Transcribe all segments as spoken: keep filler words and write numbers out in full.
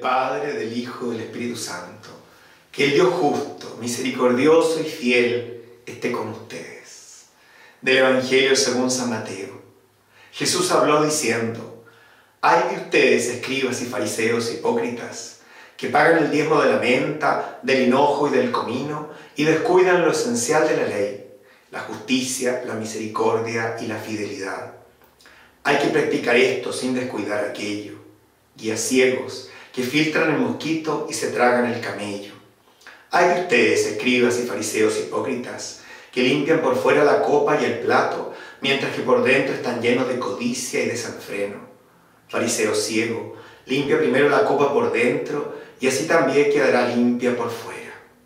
Padre, del Hijo y del Espíritu Santo. Que el Dios justo, misericordioso y fiel esté con ustedes. Del Evangelio según San Mateo. Jesús habló diciendo: «Ay de ustedes, escribas y fariseos hipócritas, que pagan el diezmo de la menta, del hinojo y del comino, y descuidan lo esencial de la ley, la justicia, la misericordia y la fidelidad. Hay que practicar esto sin descuidar aquello. Guías ciegos, que filtran el mosquito y se tragan el camello. Hay de ustedes, escribas y fariseos hipócritas, que limpian por fuera la copa y el plato, mientras que por dentro están llenos de codicia y desenfreno. Fariseo ciego, limpia primero la copa por dentro, y así también quedará limpia por fuera».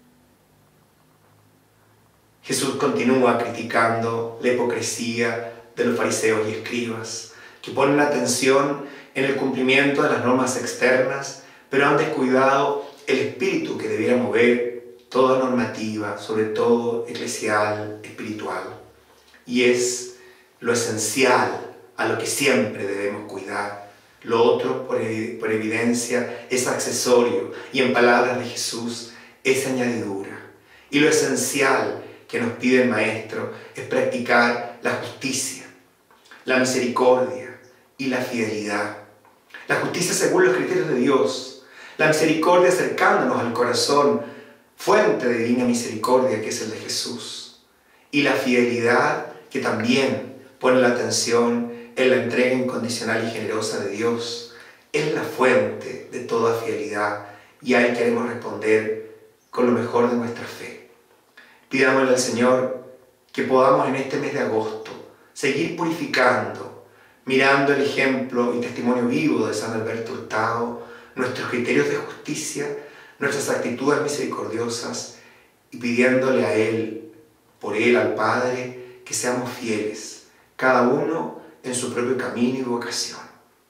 Jesús continúa criticando la hipocresía de los fariseos y escribas, que ponen atención en el cumplimiento de las normas externas, pero han descuidado el espíritu que debiera mover toda normativa, sobre todo eclesial, espiritual. Y es lo esencial a lo que siempre debemos cuidar. Lo otro, por, ev por evidencia, es accesorio y, en palabras de Jesús, es añadidura. Y lo esencial que nos pide el Maestro es practicar la justicia, la misericordia y la fidelidad. La justicia según los criterios de Dios, la misericordia acercándonos al corazón, fuente de divina misericordia que es el de Jesús, y la fidelidad que también pone la atención en la entrega incondicional y generosa de Dios. Es la fuente de toda fidelidad y a Él queremos responder con lo mejor de nuestra fe. Pidámosle al Señor que podamos en este mes de agosto seguir purificando, mirando el ejemplo y testimonio vivo de San Alberto Hurtado, nuestros criterios de justicia, nuestras actitudes misericordiosas, y pidiéndole a Él, por Él, al Padre, que seamos fieles, cada uno en su propio camino y vocación.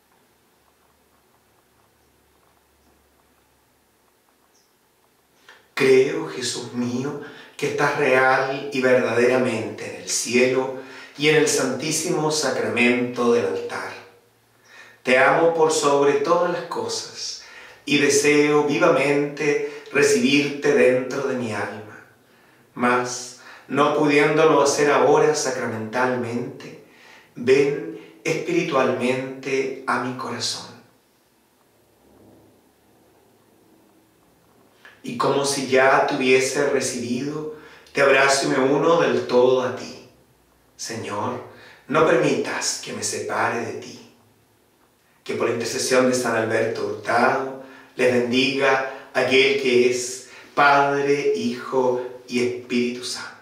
Creo, Jesús mío, que estás real y verdaderamente en el cielo y en el santísimo sacramento del altar. Te amo por sobre todas las cosas y deseo vivamente recibirte dentro de mi alma. Mas, no pudiéndolo hacer ahora sacramentalmente, ven espiritualmente a mi corazón. Y como si ya te hubiese recibido, te abrazo y me uno del todo a ti. Señor, no permitas que me separe de ti. Que por la intercesión de San Alberto Hurtado les bendiga aquel que es Padre, Hijo y Espíritu Santo.